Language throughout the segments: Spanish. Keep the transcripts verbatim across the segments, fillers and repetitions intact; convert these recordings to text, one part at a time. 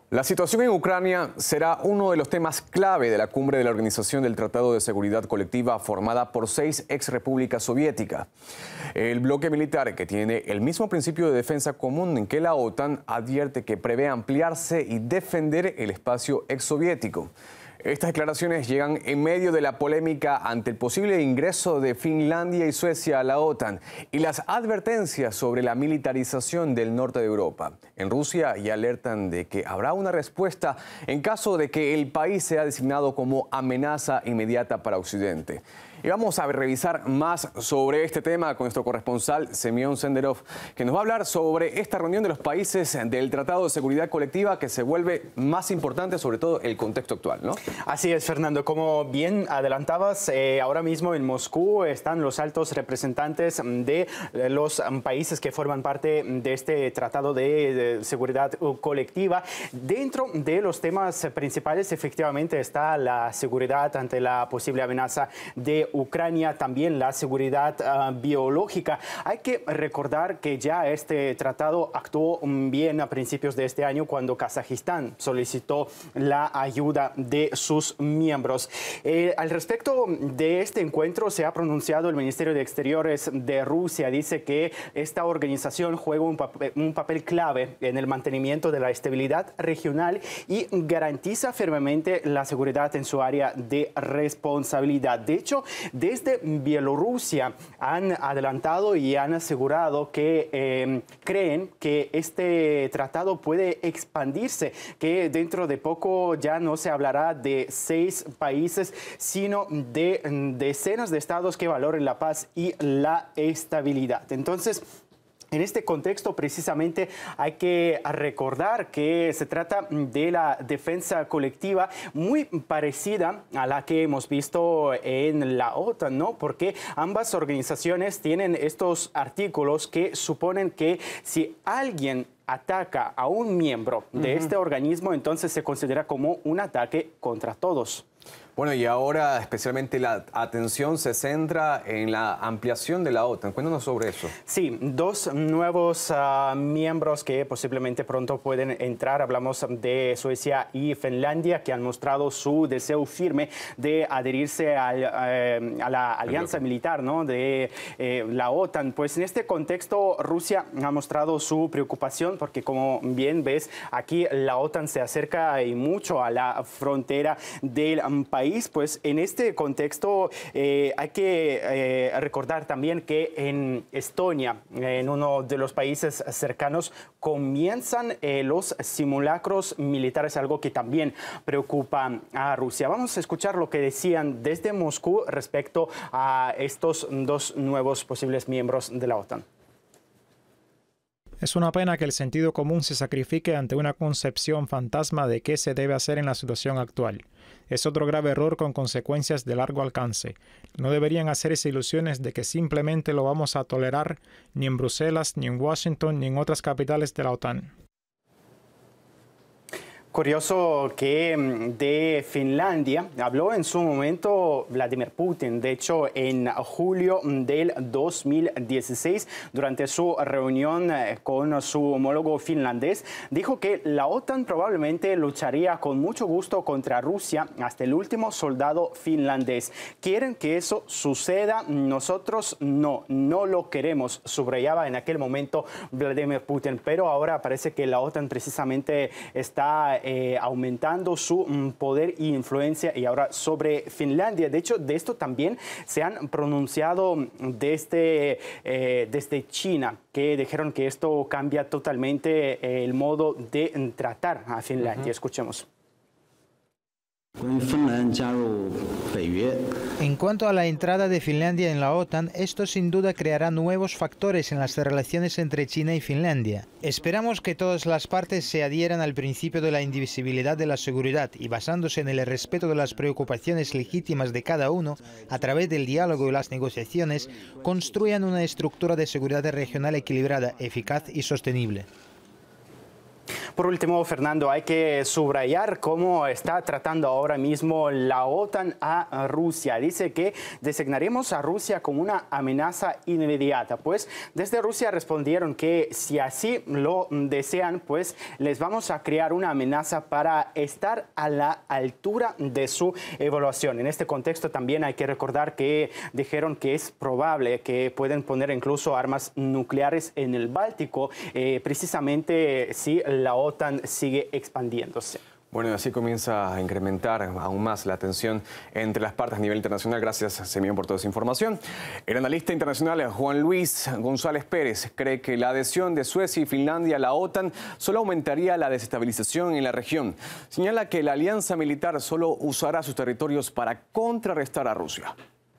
La situación en Ucrania será uno de los temas clave de la cumbre de la Organización del Tratado de Seguridad Colectiva formada por seis exrepúblicas soviéticas. El bloque militar, que tiene el mismo principio de defensa común que la OTAN, advierte que prevé ampliarse y defender el espacio exsoviético. Estas declaraciones llegan en medio de la polémica ante el posible ingreso de Finlandia y Suecia a la OTAN y las advertencias sobre la militarización del norte de Europa. En Rusia ya alertan de que habrá una respuesta en caso de que el país sea designado como amenaza inmediata para Occidente. Y vamos a revisar más sobre este tema con nuestro corresponsal Semyon Senderov, que nos va a hablar sobre esta reunión de los países del Tratado de Seguridad Colectiva que se vuelve más importante, sobre todo el contexto actual, ¿no? Así es, Fernando. Como bien adelantabas, eh, ahora mismo en Moscú están los altos representantes de los países que forman parte de este Tratado de, de Seguridad Colectiva. Dentro de los temas principales, efectivamente, está la seguridad ante la posible amenaza de Ucrania, también la seguridad uh, biológica. Hay que recordar que ya este tratado actuó bien a principios de este año cuando Kazajistán solicitó la ayuda de sus miembros. Eh, al respecto de este encuentro se ha pronunciado el Ministerio de Exteriores de Rusia. Dice que esta organización juega un papel, un papel clave en el mantenimiento de la estabilidad regional y garantiza firmemente la seguridad en su área de responsabilidad. De hecho, desde Bielorrusia han adelantado y han asegurado que eh, creen que este tratado puede expandirse, que dentro de poco ya no se hablará de seis países, sino de decenas de estados que valoren la paz y la estabilidad. Entonces, en este contexto, precisamente, hay que recordar que se trata de la defensa colectiva muy parecida a la que hemos visto en la OTAN, ¿no? Porque ambas organizaciones tienen estos artículos que suponen que si alguien ataca a un miembro de uh-huh. este organismo, entonces se considera como un ataque contra todos. Bueno, y ahora especialmente la atención se centra en la ampliación de la OTAN. Cuéntanos sobre eso. Sí, dos nuevos uh, miembros que posiblemente pronto pueden entrar. Hablamos de Suecia y Finlandia, que han mostrado su deseo firme de adherirse al, eh, a la alianza militar, ¿no? de eh, la OTAN. Pues en este contexto, Rusia ha mostrado su preocupación porque, como bien ves, aquí la OTAN se acerca y mucho a la frontera del um, país. Pues en este contexto eh, hay que eh, recordar también que en Estonia, en uno de los países cercanos, comienzan eh, los simulacros militares, algo que también preocupa a Rusia. Vamos a escuchar lo que decían desde Moscú respecto a estos dos nuevos posibles miembros de la OTAN. Es una pena que el sentido común se sacrifique ante una concepción fantasma de qué se debe hacer en la situación actual. Es otro grave error con consecuencias de largo alcance. No deberían hacerse ilusiones de que simplemente lo vamos a tolerar ni en Bruselas, ni en Washington, ni en otras capitales de la OTAN. Curioso que de Finlandia habló en su momento Vladimir Putin. De hecho, en julio del dos mil dieciséis, durante su reunión con su homólogo finlandés, dijo que la OTAN probablemente lucharía con mucho gusto contra Rusia hasta el último soldado finlandés. Quieren que eso suceda, nosotros no, no lo queremos, subrayaba en aquel momento Vladimir Putin. Pero ahora parece que la OTAN precisamente está Eh, aumentando su mm, poder e influencia y ahora sobre Finlandia. De hecho, de esto también se han pronunciado desde, eh, desde China, que dijeron que esto cambia totalmente eh, el modo de tratar a Finlandia. Uh-huh. Escuchemos. En cuanto a la entrada de Finlandia en la OTAN, esto sin duda creará nuevos factores en las relaciones entre China y Finlandia. Esperamos que todas las partes se adhieran al principio de la indivisibilidad de la seguridad y, basándose en el respeto de las preocupaciones legítimas de cada uno, a través del diálogo y las negociaciones, construyan una estructura de seguridad regional equilibrada, eficaz y sostenible. Por último, Fernando, hay que subrayar cómo está tratando ahora mismo la OTAN a Rusia. Dice que designaremos a Rusia como una amenaza inmediata. Pues desde Rusia respondieron que si así lo desean, pues les vamos a crear una amenaza para estar a la altura de su evaluación. En este contexto también hay que recordar que dijeron que es probable que pueden poner incluso armas nucleares en el Báltico, eh, precisamente si la OTAN sigue expandiéndose. Bueno, y así comienza a incrementar aún más la tensión entre las partes a nivel internacional. Gracias, Simeón, por toda esa información. El analista internacional Juan Luis González Pérez cree que la adhesión de Suecia y Finlandia a la OTAN solo aumentaría la desestabilización en la región. Señala que la alianza militar solo usará sus territorios para contrarrestar a Rusia.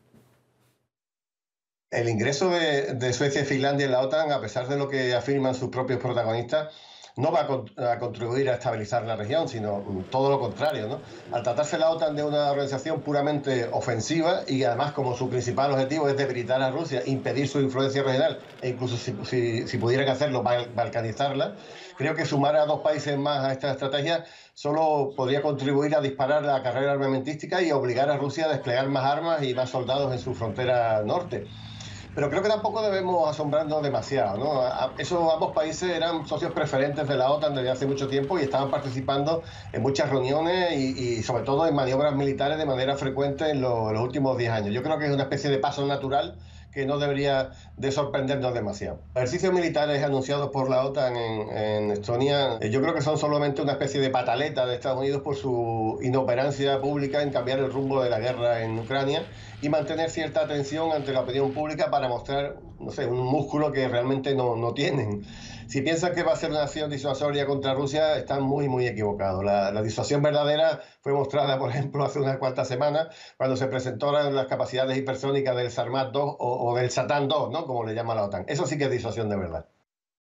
El ingreso de, de Suecia y Finlandia en la OTAN, a pesar de lo que afirman sus propios protagonistas, no va a, a contribuir a estabilizar la región, sino todo lo contrario, ¿no? Al tratarse la OTAN de una organización puramente ofensiva y además como su principal objetivo es debilitar a Rusia, impedir su influencia regional e incluso si, si, si pudieran hacerlo, balcanizarla, creo que sumar a dos países más a esta estrategia solo podría contribuir a disparar la carrera armamentística y obligar a Rusia a desplegar más armas y más soldados en su frontera norte. Pero creo que tampoco debemos asombrarnos demasiado, ¿no? Esos ambos países eran socios preferentes de la OTAN desde hace mucho tiempo y estaban participando en muchas reuniones y, y sobre todo en maniobras militares de manera frecuente en, lo, en los últimos diez años. Yo creo que es una especie de paso natural que no debería de sorprendernos demasiado. Los ejercicios militares anunciados por la OTAN en, en Estonia, yo creo que son solamente una especie de pataleta de Estados Unidos por su inoperancia pública en cambiar el rumbo de la guerra en Ucrania y mantener cierta atención ante la opinión pública para mostrar, no sé, un músculo que realmente no, no tienen. Si piensan que va a ser una acción disuasoria contra Rusia, están muy, muy equivocados. La, la disuasión verdadera fue mostrada, por ejemplo, hace unas cuantas semanas, cuando se presentaron las capacidades hipersónicas del Sarmat dos o, o del Satán dos, ¿no? Como le llama la OTAN. Eso sí que es disuasión de verdad.